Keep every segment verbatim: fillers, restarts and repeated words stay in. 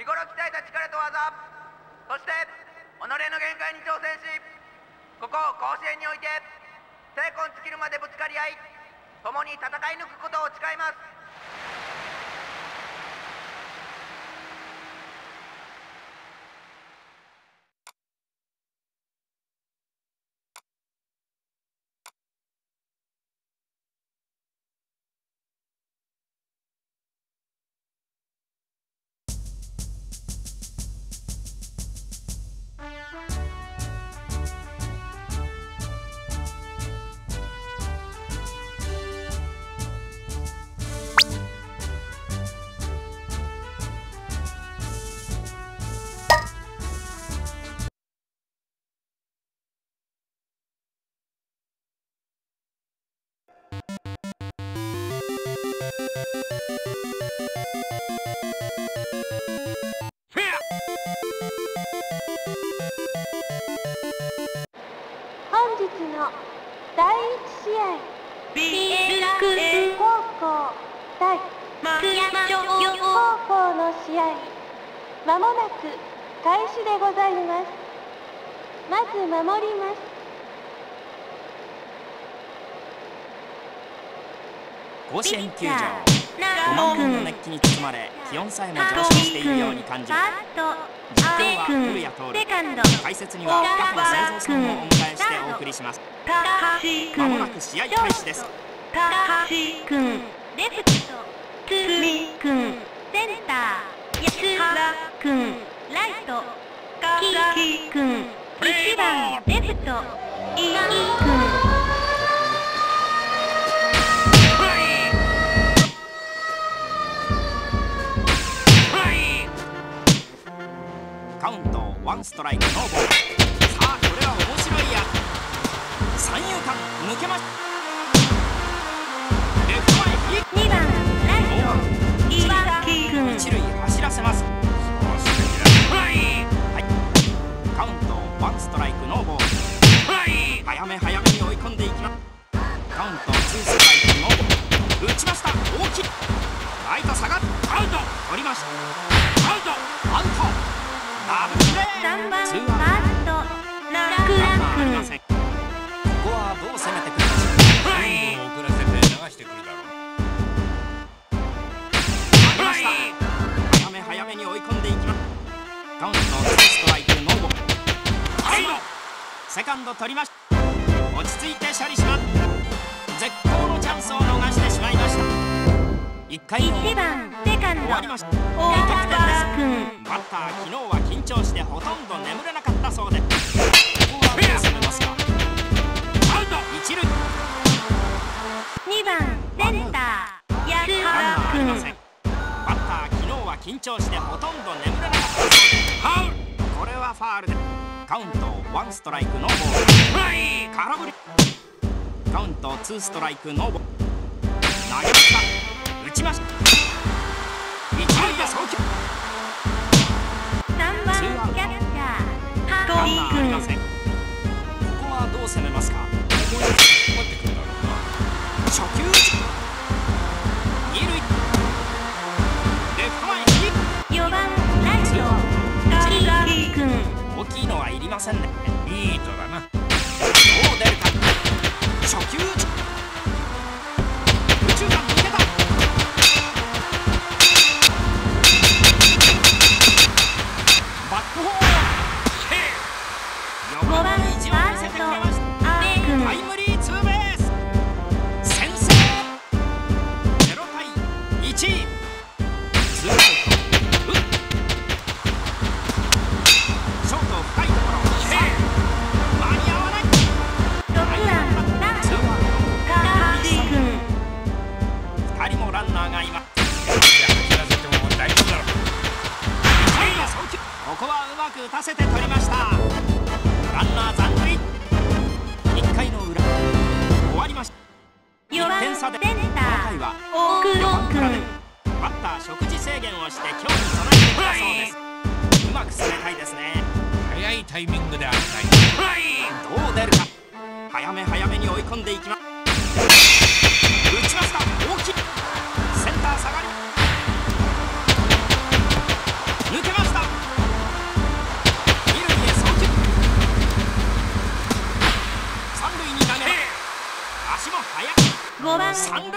日頃鍛えた力と技、そして己の限界に挑戦し、ここ甲子園において精魂尽きるまでぶつかり合い、共に戦い抜くことを誓います。 本日のだいいち試合、ビーエル高校対九谷高校の試合、まもなく開始でございます。まず守ります。 甲子園球場、ごまん人の熱気に包まれ、気温さえも上昇しているように感じる。実況は古谷徹、解説には高野製造さんをお迎えしてお送りします。まもなく試合開始です。 高橋君、レフト、つみ君、センター、安原君、ライト、き君、いちばんレフト、い君。 カウントワンストライクノーボール。さあこれは面白いや。三遊間抜けました。レフト前ヒット。 にばんライト岩木君、 一塁走らせます。はい、カウントワンストライクノーボール。早め早めに追い込んでいきます。カウントツーストライクノーボール。打ちました。大きいライト下がってアウト。取りました。アウトアウト。ダブルプレー。 さんばんファーストラクラ君。 ここはどう攻めてくるでしょう。 はい、遅らせて流してくるだろう。 投げました。早め早めに追い込んでいきます。カウントツーストライクノーボール。アウト。セカンド取りました。落ち着いて処理します。絶好のチャンスを逃してしまいました。いっかいのいちばんセカンド終わりました。 大いい得点です。 川君。 バッター昨日は緊張してほとんど眠れなかったそうで、ここはどう攻めますか。アウト一塁。 にばんセンター安ランナーありませ原ん。バッター昨日は緊張してほとんど眠れなかったそうで、ファウル。これはファウルでカウントワンストライクノーボール。空振り。カウントツーストライクノーボール。投げました。打ちました。一塁で送球。 さんばんキャッチャーハランナトイ君。 ーありません。ここはどう攻めますか。 ここに引っ張ってくるだろうな。 初球二塁。レフト前ヒッよばんライトキ君。 ト。大きいのはいりませんね。 いいとだな。 どう出るか。初球右中間抜けた。バックホーム。 ごばんファ意地を見ーストせてくれました。 阿部タイ君。 ムリーツーベース。先制。ゼロ対いち。ツーアウト。打っショート深いところ。間に合わない。 ろくばんライト高橋君。 ふたりもランナーがいます。 走らせても大丈夫だろう。 ここはうまく打たせて取りました。ランナー残塁。いっかいの裏終わりました。 よばんいってん差でセンターこの回は大久保君。 バッター食事制限をして今日に備えてきたそうです。うまく攻めたいですね。 早いタイミングで当てたい。 どう出るか。早め早めに追い込んでいきます。打ちました。大きいセンター下がり抜けます。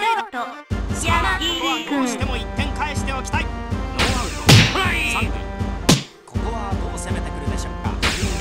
京都山井どうしてもいってん返しておきたい。ノーアウトさん塁。ここはどう攻めてくるでしょうか。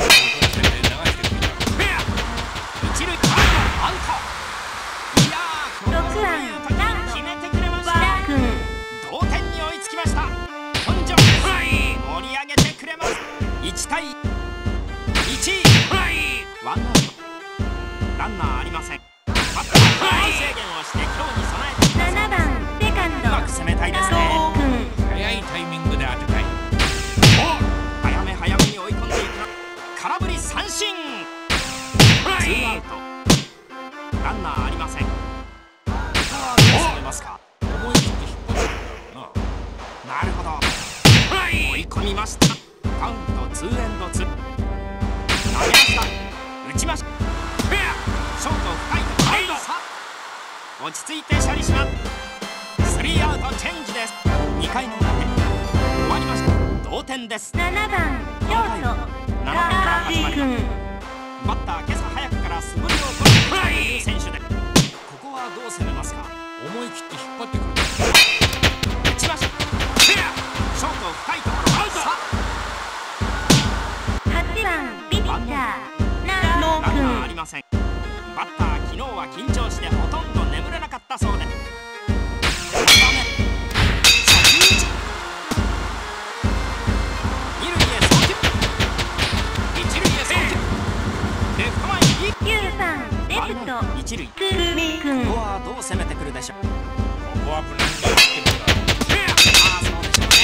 一塁アウト。いやー、このろくばん時決めてくれました。同点に追いつきました。本庄です。盛り上げてくれます。いちたいいち。ワンアウト。ランナーありません。バッターは制限をして今日に備えてください。 ななばんセカンドうまく攻めたいですね。 早いタイミングで当てたい。 早め早めに追い込んでいく。空振り三振。ツーアウト。ランナーありません。ここはどう攻めますか。 思い切って引っ張ってくるだろうな。 なるほど。追い込みました。カウントツーエンドツー。投げました。打ちました。ショート深いところ。さあ落ち着いて処理します。スリーアウトチェンジです。にかいの表終わりました。同点です。 ななばん京都ななばんから始まります。バッター今朝早くから素振りを行ってきたという選手で、ここはどう攻めますか。 思い切って引っ張ってくるだろう。 打ちました。ショート深いところ。さあはちばんピッチャーランナーありません。バッター昨日は緊張してほとんど眠れなかったそうで、二塁へ送球。一塁へ送球。レフト前にきゅうばんレフト一塁。こ久美君こはどう攻めてくるでしょう。 ここは無難に打ってくるだろう。 ああそうでしょうね。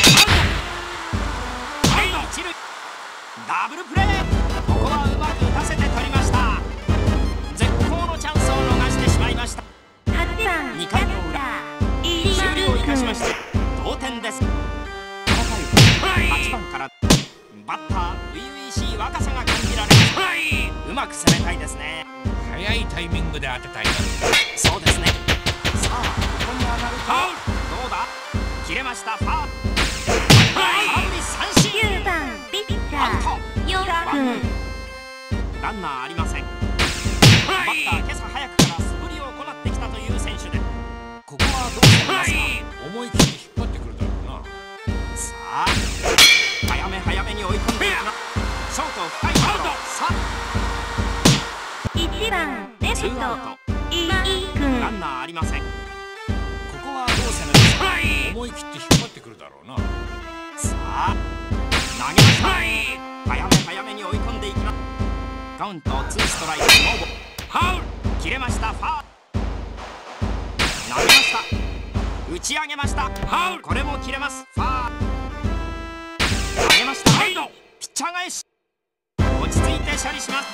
一塁ダブルプレー。ここはうまく打たせて取りました。絶好のチャンスを逃してしまいました。 はちばんにかいの裏終了いたしまして同点です。この回はちばんからバッター初々しい若さが感じられます。うまく攻めたいですね。 早いタイミングで当てたいな。 そうですね。さあここに上がるとどうだ。切れました。ファール。空振り三振。 きゅうばんピッチャアウト。 ーよん君ランナーありません。バッター今朝早くから素振りを行ってきたという選手で、ここはどう攻めますか。 思い切って引っ張ってくるだろうな。 さあ早め早めに追い込んでいきます。ショート深いところ。さあいちばんレフトツーアウト。 今井君ランナーありません。ここはどう攻めますか。 思い切って引っ張ってくるだろうな。 さあ投げました。早め早めに追い込んでいきます。カウントツーストライクノーボール。ファウル。切れました。ファウル。投げました。打ち上げました。ファウル。これも切れます。ファウル。投げました。ピッチャー返し。落ち着いて処理します。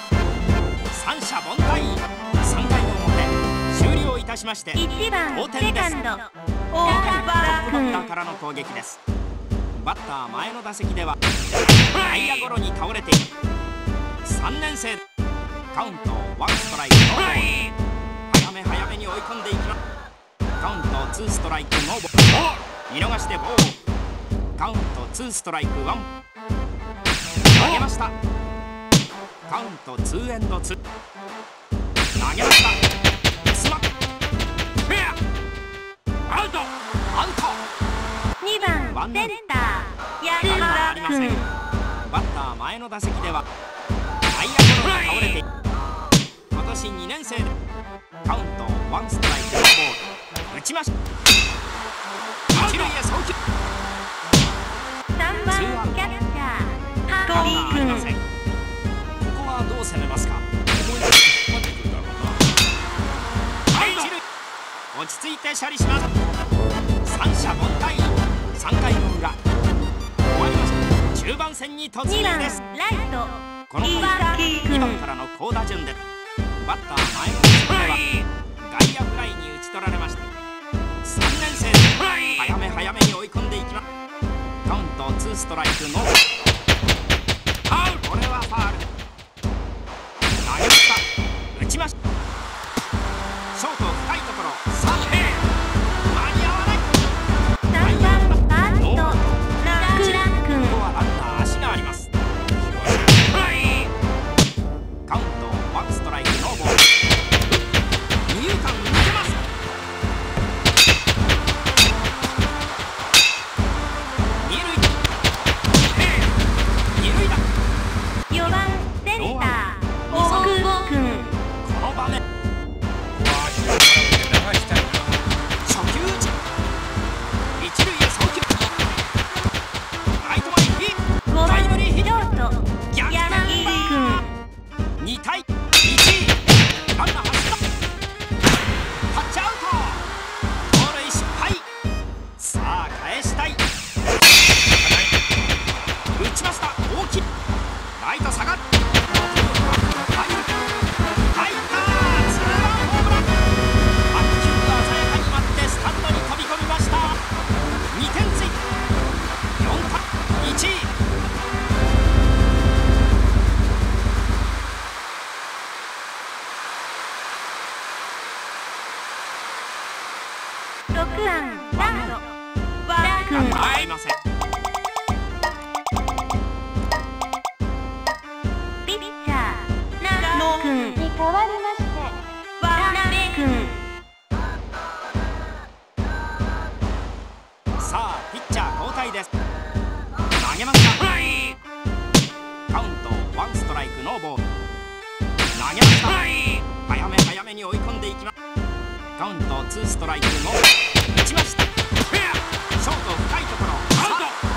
三者凡退。さんかいの表終了いたしましていちばん同点です。 セカンドトップ大バッ場ター君からの攻撃です。バッター前の打席では内野ゴロに倒れているさんねん生。カウントワンストライクノーボール。早め早めに追い込んでいきます。カウントツーストライクノーボール。見逃してボール。カウントツーストライクワン。投げました。カウントツーエンドツー。投げました。スマップ。フェア。アウト。アウト。 にばんセンター安ランナーあり田ません。 君バッター前の打席では内野ゴロに倒れている今年にねん生で、カウントワンストライクノーボール。打ちました。一塁へ送球。 さんばんキャッチャーランナーありません。ここはどう攻めますか。 思い切って引っ張ってくるだろうな。 一塁落ち着いて処理します。三者凡退。さんかいの裏終わりました。中盤戦に突にばんライ入です。 トこの回岩木にばん君からの好打順でバッター前の打席では外野フライに打ち取られました。さんねん生で早め早めに追い込んでいきます。カウントツーストライクノーボール。ファウル。これはファウル。投げました。打ちました。ショート深いところ。さあ間に合わない。 さんばんファースト楽楽こ君こはランナー足があります。カウントワンストライクノーボール。二遊間抜けます。 ろくばんスタート。ワン君ランナーありません。 ピッチャーナノ君に代わりましてワナベ君。 さあピッチャー交代です。投げました。カウントワンストライクノーボール。投げました。早め早めに追い込んでいきます。カウントツーストライクノーボール。打ちました。ショート深いところアウ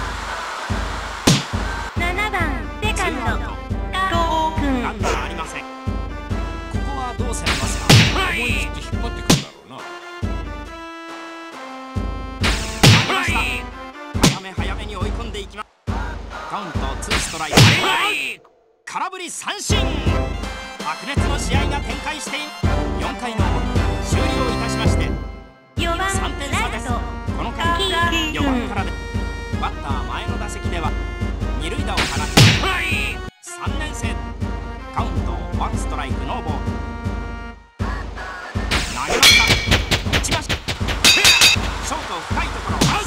ト。 ななばんセカンドトー君。ランナーありません。ここはどう攻めますか。 思い切って引っ張ってくるだろうな。 投げました。早め早めに追い込んでいきます。カウントツーストライク。空振り三振。白熱の試合が展開している。よんかいの終了いたしましてよんばんさんてん差です。この回よばんからでバッター前の打席では二塁打を放ちさんねんせい。カウントワンストライクノーボール。投げました。打ちました。ショート深いところアウ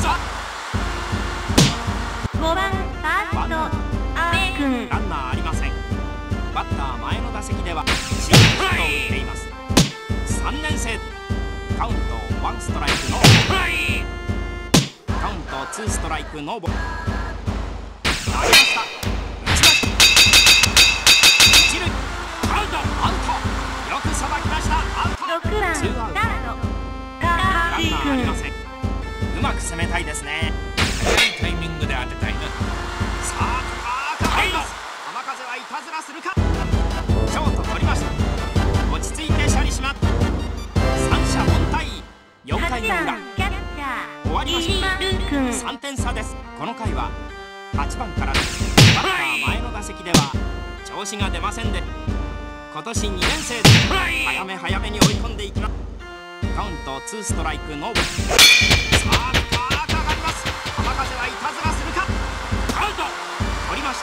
ト。 ごばんファースト阿部君。 ランナーありません。バッター前の打席ではシングルヒットを打っています。さんねんせい。カウントワンストライクノーボール。カウントツーストライクノーボール。投げました。打ちました。一塁アウト。アウト。よくさばきました。アウト。 ろくばんスタート。 ランナーありません。うまく攻めたいですね。 早いタイミングで当てたいな。 さあ高く入ります。浜風はいたずらするか。ショート取りました。落ち着いて処理します。三者凡退。よんかいの裏キャッチャー終わりまし飯丸君。 た。さんてん差です。この回ははちばんからです。バッター前の打席では調子が出ませんで今年にねんせいで早め早めに追い込んでいきます。カウントツーストライクノーボール。さあ高く上がります。浜風はいたずらするか。アウト。取りました。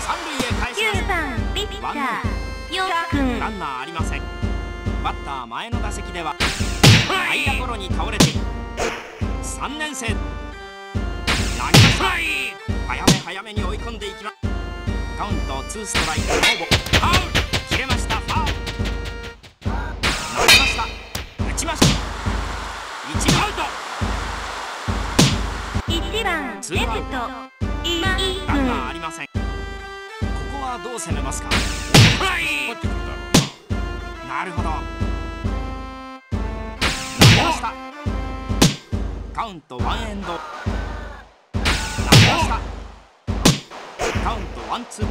三塁へ返します。 きゅうばんピッチャーよん君。 ランナーありません。バッター前の打席では内野ゴロに倒れている。さんねんせい。投げました。早め早めに追い込んでいきます。カウントツーストライクノーボール。ファウル。切れました。ファウル。投げました。打ちました。一塁アウト。 いちばんレフト今井ランナ君。 ーありません。ここはどう攻めますか。 引っ張ってくるだろうな。 なるほど。投げました。カウントワンエンド。投げました。カウントワンツー。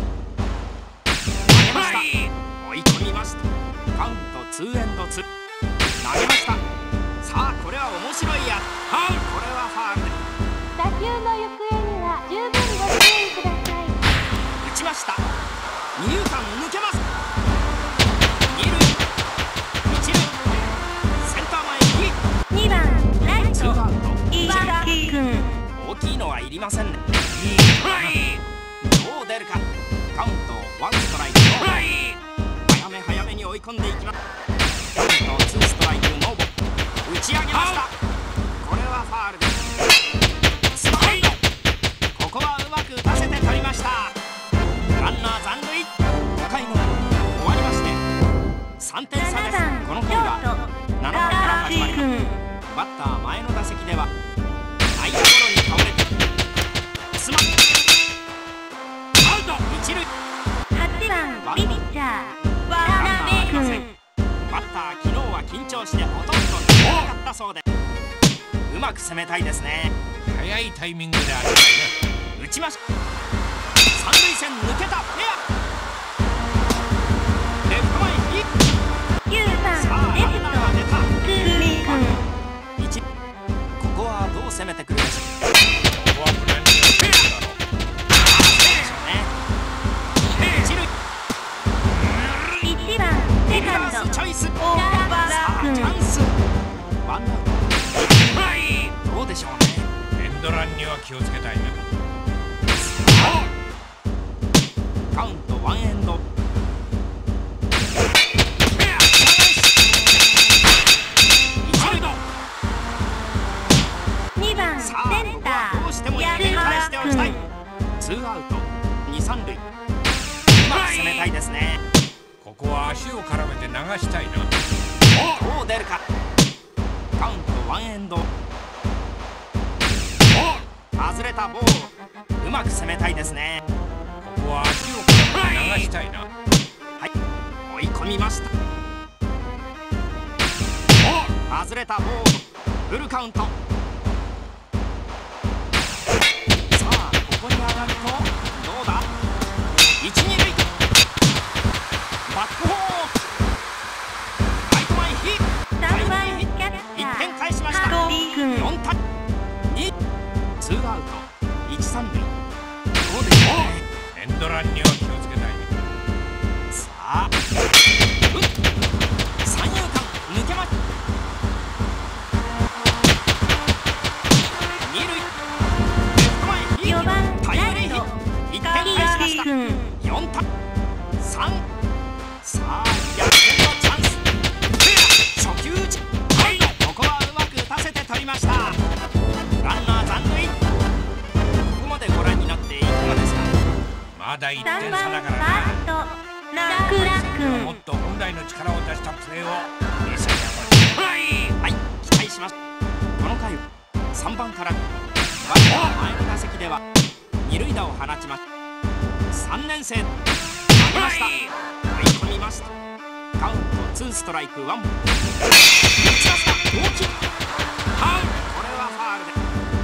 投げました。追い込みました。カウントツーエンドツー。投げました。さあこれは面白いや。これはファウル。 打球の行方には十分ご注意ください。 打ちました。二遊間抜けます。二塁一塁センター前ににばんライトツーアウト。 岩木君。 大きいのはいりませんね。どう出るか。カウントワンストライクノーボール。早め早めに追い込んでいきます。カウントツーストライクノーボール。打ち上げました。これはファールです。スパイド。ここはうまく打たせて取りました。ランナー残塁。ごかいの終わりましてさんてん差です。この回はななばんから始まります。バッター前の打席では内野ゴロに倒れて詰まってアウト。一塁。 はちばんピッチャー渡辺君。 バッター昨日は緊張してほとんど出なかったそうでうまく攻めたいですね。 早いタイミングで当てたいな。 打ちました。三塁線抜けた。フェア。レフト前ヒット。 きゅうばさあんレフランナーが出た。 ト久美君。 一ここはどう攻めてくるでしょう。 ここはプランにフェアだろう。 そうでしょうね。一塁いちばんセカンリバースチョイス。 ド大さあ原君。 チャンス。ワンアウト。どうでしょうね。 エンドランには気をつけたいな。 カウントワンエンド。一塁。 しておきたい。ツーアウトに、三塁。うまく攻めたいですね。 ここは足を絡めて流したいな。 どう出るか。カウントワンエンド。外れたボール。うまく攻めたいですね。 ここは足を絡めて流したいな。 はい、追い込みました。外れたボール。フルカウント。さあここに上がるとどうだ。一、二塁。バックホーム。ライト前ヒット。タイムリーヒット。いってん返しました。よんたいに。ツーアウトいち、三塁。どうですかね。 エンドランには気をつけたい。 さあ、うん、三遊間抜けました。二塁、レフト前ヒット。タイムリーヒット。いってん返しました。よんたいさん。さあ逆転のチャンス。初球打ち。ここはうまく打たせて取りました。ランナー残塁。ここまでご覧になっていかがですか。 まだいってん差だからな。もっと本来の力を出したプレーを見せてほしい。 はい、期待します。この回さんばんからバッター前の打席では二塁打を放ちます。さんねん生投げました。追い込みました。カウントツーストライクワン。打ちました。大きい。ファウル。これはファウルで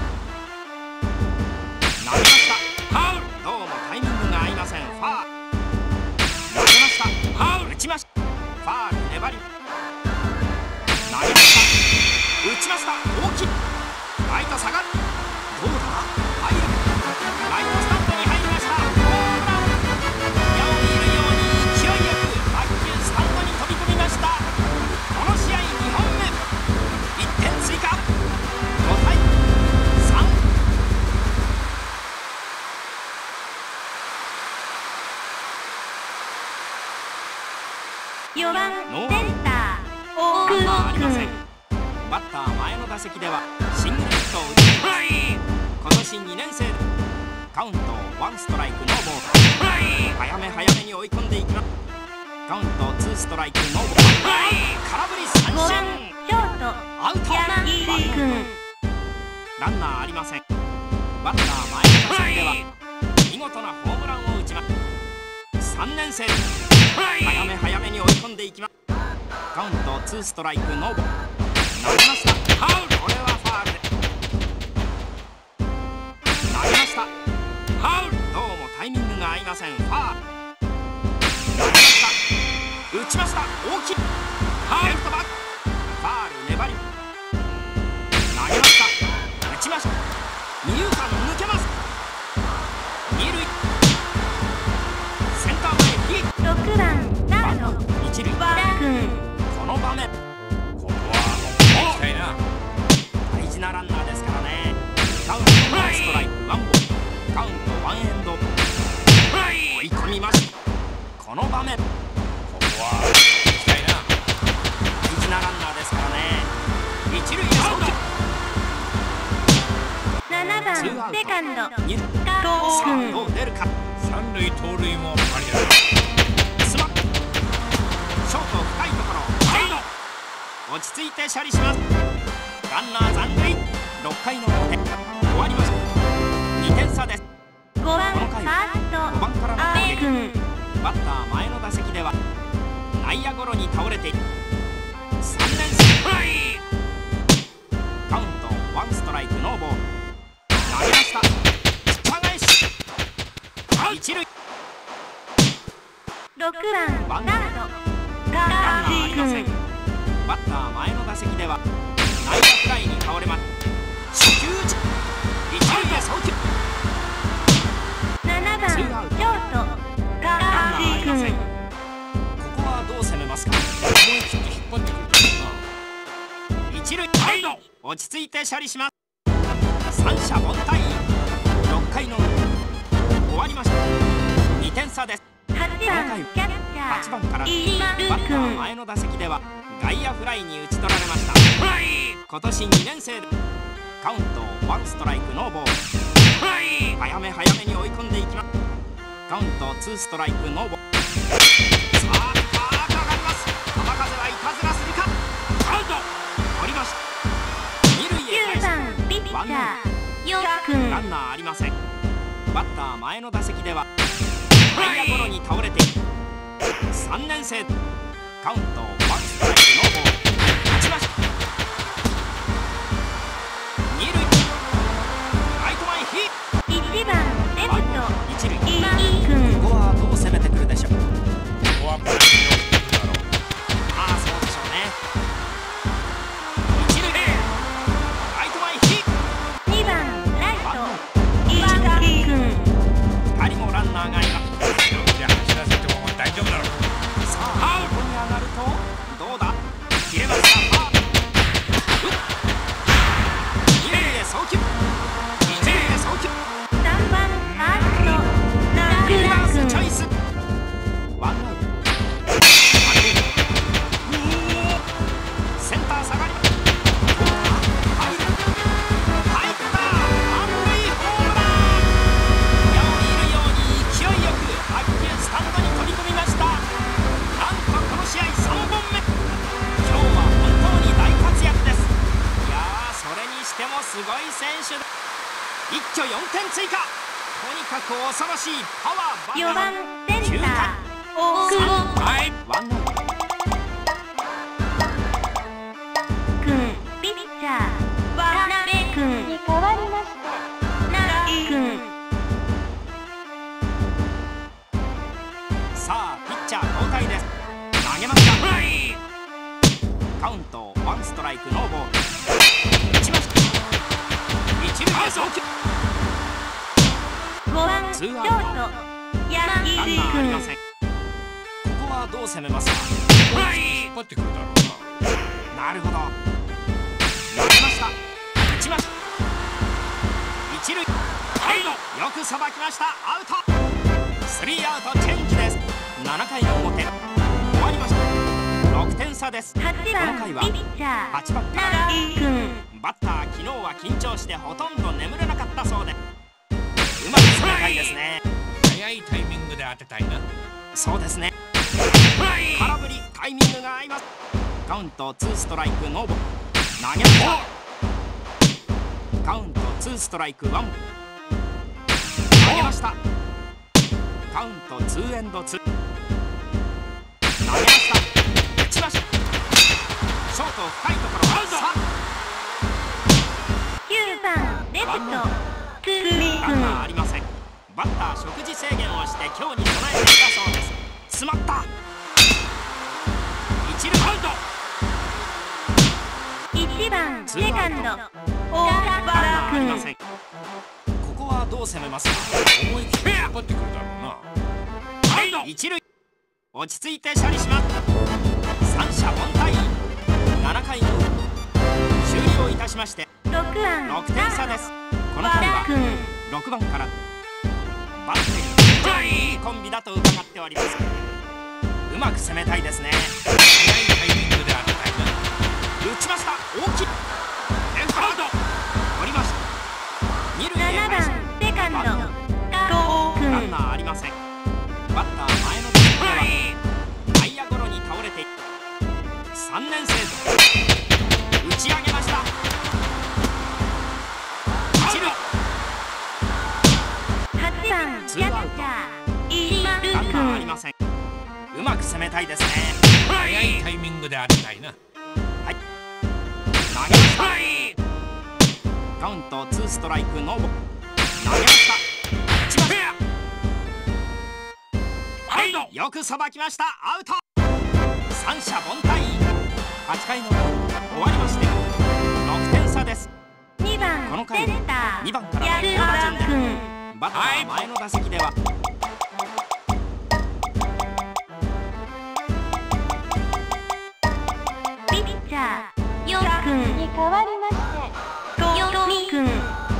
投げました。ファウル。どうもタイミングが合いません。ファウル。投げました。ファウル。打ちました。ファウル。粘り。投げました。打ちました。大きい。ライト下がる。どうだ。入る。ライトスタンドに入りました。ホームラン。矢を見るように勢いよく打球スタンドに飛び込みました。この試合にほんめ。いってん追加。ごたいさん。 よんばんセンター大久保君。バッター前の打席ではシングルヒットを打っています。今年にねん生。カウントワンストライクノーボール。早め早めに追い込んでいきます。カウントツーストライクノーボール。空振り三振。 ショートアウト。 山井君。 ランナーありません。バッター前の打席では見事なホームランを打ちます。さんねん生。早め早めに追い込んでいきます。カウントツーストライクノーボール。投げました。ファウル。これはファウルで投げました。ファウル。どうもタイミングが合いません。ファウル。投げました。打ちました。大きい。レフトバック。ファウル。粘り。投げました。打ちました。二遊間抜けます。二塁。センター前ヒット。 ろくばんサード一塁。 和田君。 この場面ここは行きたいな。 大事なランナーですからね。カウントワンストライクワンボール。カウントワンエンド。追い込みました。この場面ここは行きたいな。 大事なランナーですからね。一塁へ送球。 ななばんセカンド二塁。 加さ藤君。 あどう出るか。 三塁盗塁もありだ。 スマップ。ショート深いところ。サイド。落ち着いて処理します。ランナー残塁。ろっかいの表終わりました。にてん差です。 ごばんフこの回ァーストごばんからの阿部攻撃。 君。 バッター前の打席では内野ゴロに倒れている。さんねん生。カウントワンストライクノーボール。投げました。ピッチャー返し。一塁。 ろくばんサードランナーあ加りません。 藤君。 バッター前の打席では内野フライに倒れます。初球打ち。一塁へ送球。 ななばんショート加ランナーありません。 藤君。 ここはどう攻めますか。 思い切って引っ張ってくると一塁。落ち着いて処理します。三者凡退。ろっかいの終わりました。にてん差です。 はちばんキャッチャーはちばんから飯丸バッター君。 前の打席では外野フライに打ち取られました。今年にねん生でカウントワンストライクノーボール。 早め早めに追い込んでいきます。カウントツーストライクノーボール。さあ高く上がります。球風はいたずらするか。アウト。取りました。二塁へ返しワンアウト。ランナーありません。バッター前の打席では内野ゴロに倒れているさんねん生。カウントワンストライクノーボール。打ちました。二塁ライト前ヒッいちばんレフト一塁。 今井君。 ここはどう攻めてくるでしょう。 ここはこれに寄ってくるだろう。 ああそうでしょうね。一塁ライト前ヒッにばんライワンアウト岩崎君。 ト。二人もランナーがいます。 よく走らせても大丈夫だろう。 さあここに上がるとどうだ。切れました。二塁へ送球。一塁へ送球。 さんばんファーストリバー中田君。 スチョイス。ワンアウト。センター下がります。入る入った。満塁ホームラン。矢を射るように勢いよく白球スタンドに飛び込みました。なんとこの試合さんぼんめ。今日は本当に大活躍です。いやーそれにしてもすごい選手だ。一挙よんてん追加。とにかく恐ろしいパワー。 よんばんセンター大久保はいワンアウト。 君。ピッチャー渡辺君に変わりまして奈良君。 さあピッチャー交代です。投げました。カウントワンストライクノーボール。打ちました。一塁へ送球。 ごばんショート山ランナ井ーありませ君。 ん。ここはどう攻めますか。 引っ張ってくるだろうな。 なるほど。投げました。打ちました。一塁よくさばきました。アウト。スリーアウトチェンジです。ななかいの表終わりました。ろくてん差です。 はちばんこの回はピッチャーはちばんから奈良井君。 バッター昨日は緊張してほとんど眠れなかったそうで、うまく攻めたいですね。 早いタイミングで当てたいな。 そうですね。空振りタイミングが合います。カウントツーストライクノーボール。投げました。カウントツーストライクワン。投げました。カウントツーエンドツー。投げました。打ちました。ショート深いところアウト。 きゅうばんレフト久美ランナーあ君。 りません。バッター食事制限をして今日に備えていたそうです。詰まった。一塁アウト。 いちばんセカンド大ランナ原ーありませ君。 ん。ここはどう攻めますか。 思い切って引っ張ってくるだろうな。 一塁落ち着いて処理します。三者凡退。ななかいの終了いたしましてろくばんろくてん差です。この回は和田君。 ろくばんからバッテリーいいコンビだと伺っております。うまく攻めたいですね。 早いタイミングで当てたいな。 打ちました。大きいレフトアウト。取りました。二塁へななばん返しセカンド加藤ランナ君。 ーありません。バッター前の打席では内野ゴロに倒れているさんねん生。打ち上げました。一塁はちばんキャッチャー石丸ランナーあり君。 ません。うまく攻めたいですね。 早いタイミングで当てたいな。 投げました。カウントツーストライクノーボール。投げました。打ちました。よくさばきました。アウト。三者凡退。はちかいの裏終わりましてろくてん差です。 にばんこの回センタにばんかーら安田君。 バッター前の打席ではピッチャーよく君に変わりましてよみ君。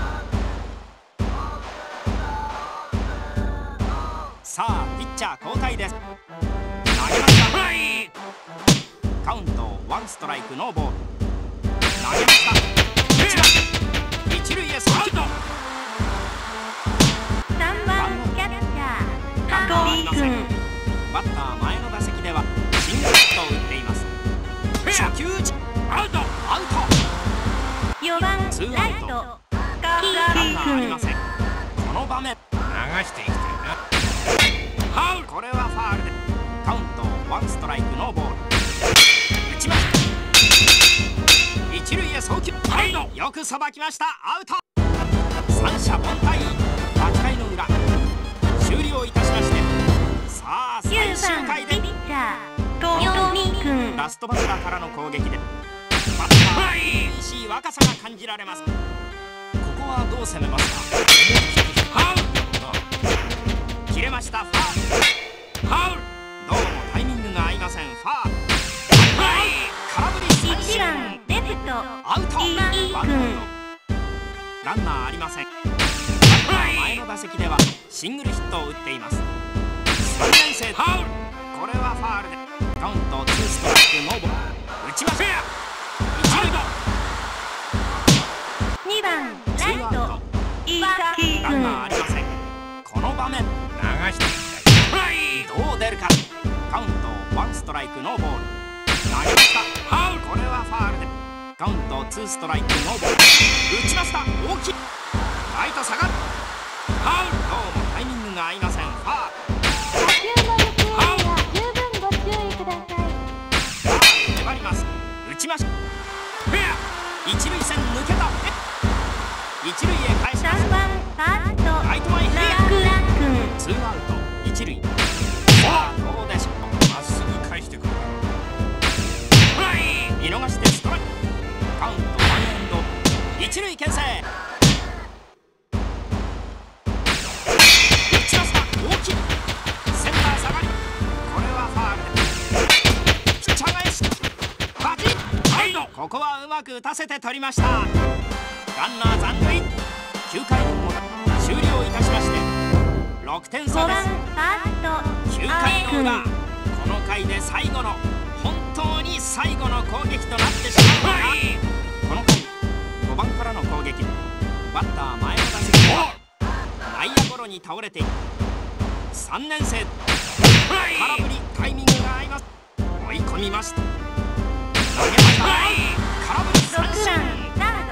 さあピッチャー交代です。投げました。カウントワンストライクノーボール。投げました。打ちました。一塁へ送球。 ツーアウト。ランナーありません。この場面流していきたいな。 ファウル。これはファウルでカウントワンストライクノーボール。打ちました。一塁へ送球。よくさばきました。アウト。三者凡退。はちかいの裏終了いたしまして、さあ最終回でラストバッターからの攻撃でバッター厳しい若さが感じられます。ここはどう攻めますか。切れました。ファウル。ファウル。どうもタイミングが合いません。ファウル。空振り三振。アウト。ワンアウト。ランナーありません。前の打席ではシングルヒットを打っています。さんねん生。ファウル。これはファウルでカウントツーストライクノーボール。打ちました。一塁にばんライト伊崎ランナーありません。この場面流していきたい。 どう出るか。カウントワンストライクノーボール。投げました。ファウル。これはファウルでカウントツーストライクノーボール。打ちました。大きい。ライト下がる。ファウル。どうもタイミングが合いません。ファウル。 打球の行方には十分ご注意ください。 ファウル。粘ります。打ちました。一塁線抜けた。一塁へ返します。 さんばんファーストライト前ヒット。ツーアウト一塁。さあどうでしょう。 まっすぐ返してくる。 見逃してストライク。カウントワンエンド。一塁牽制。打ちました。大きい。センター下がり。これはファウルでピッチャー返し。バチッ。ここはうまく打たせて取りました。ランナー残塁。きゅうかいの表終了いたしましてろくてん差です。きゅうかいの裏、この回で最後の本当に最後の攻撃となってしまうのか。この回ごばんからの攻撃、バッター前の打席では内野ゴロに倒れているさんねん生。空振り。タイミングが合います。追い込みました。投げました。空振り三振。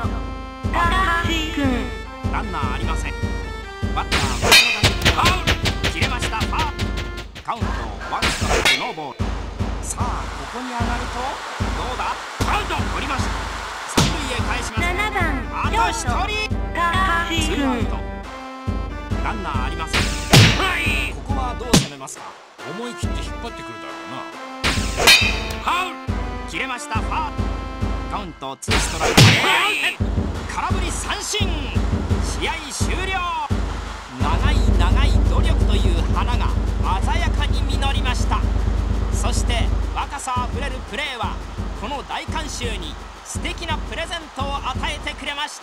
ランナーありません。バッター前の打席では切れました。ファウル。カウントワンストライクノーボール。さあここに上がるとどうだ。アウト。取りました。三塁へ返します。 ななばんあとひとり。ツーアウト。ランナーありません。ここはどう攻めますか。 思い切って引っ張ってくるだろうな。 ファウル。切れました。ファウル。カウントツーストライク。空振り三振。試合終了。長い長い努力という花が鮮やかに実りました。そして若さあふれるプレーはこの大観衆に素敵なプレゼントを与えてくれました。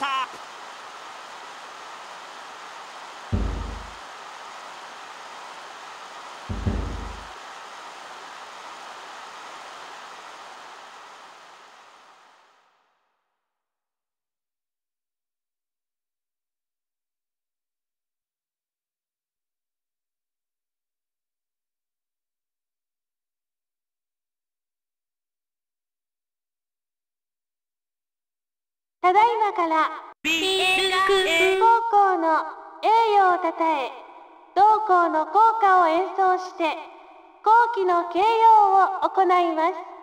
ただいまからピール高校の栄誉をたたえ、同校の校歌を演奏して校旗の掲揚を行います。